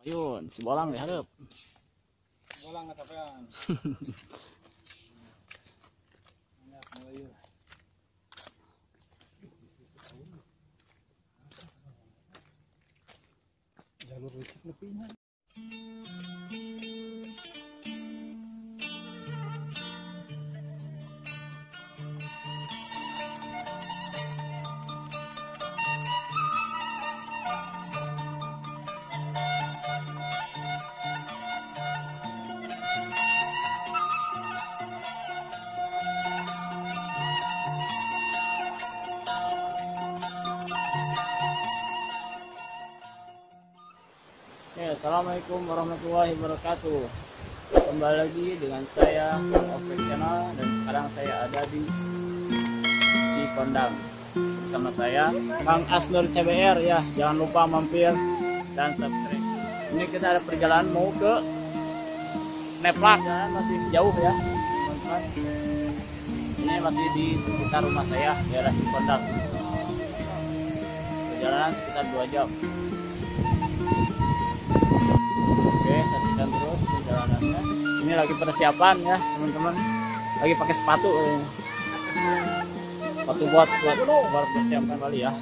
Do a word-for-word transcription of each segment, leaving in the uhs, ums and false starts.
Ayun, si Bolang diharap. Bolang katapean. Banyak Melayu. Jalur licik lepinya. Ya, assalamualaikum warahmatullahi wabarakatuh. Kembali lagi dengan saya Ofek Channel, dan sekarang saya ada di Cikondang bersama saya Kang Asnur C B R ya. Jangan lupa mampir dan subscribe. Ini kita ada perjalanan mau ke Neplak, jalan masih jauh ya teman-teman. Ini masih di sekitar rumah saya, daerah Cikondang. Perjalanan sekitar dua jam. Oke, saksikan terus perjalanannya. Ini lagi persiapan ya teman-teman, lagi pakai sepatu eh. sepatu buat buat buat persiapan kali ya.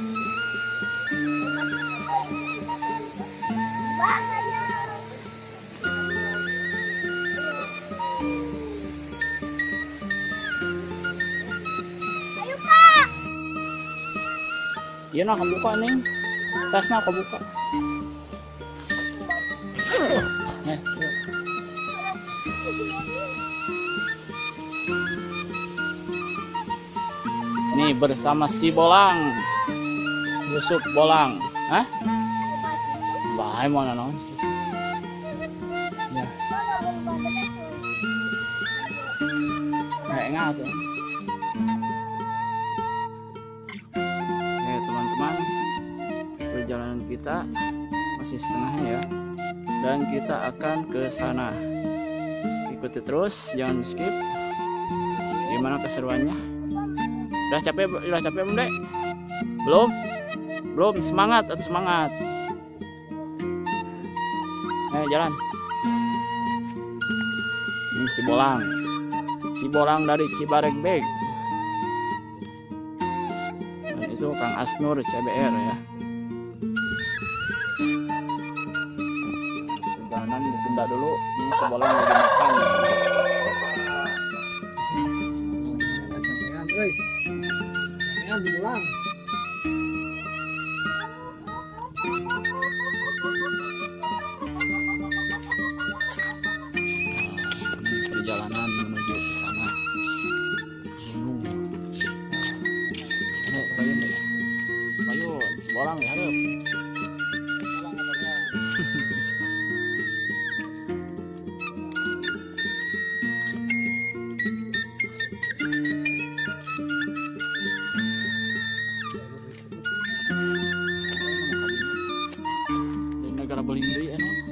Ayo Kak. Iya nak kebuka nih, tasnya kebuka. Nah, yuk. Ini bersama si Bolang, Yusuf Bolang, hah? Bahaya mana non? Ya, kayak ngatu. Ya teman-teman, perjalanan kita masih setengahnya ya. Dan kita akan ke sana. Ikuti terus, jangan skip. Gimana keseruannya? Udah capek, udah capek belum, Dek? Belum? Belum, semangat atau semangat. Ayo jalan. Ini si Bolang. Si Bolang dari Cibaregbeg. Dan itu Kang Asnur C B R ya. Ditunda dulu, ini si Bolang lagi makan. Capean, euy. Capean di Bolang. Ini perjalanan menuju ke sana. Gunung. Ayo, bayun deh. Bayun, si Bolang ya, harap. Bolang katapean. Di negara Belindi anu.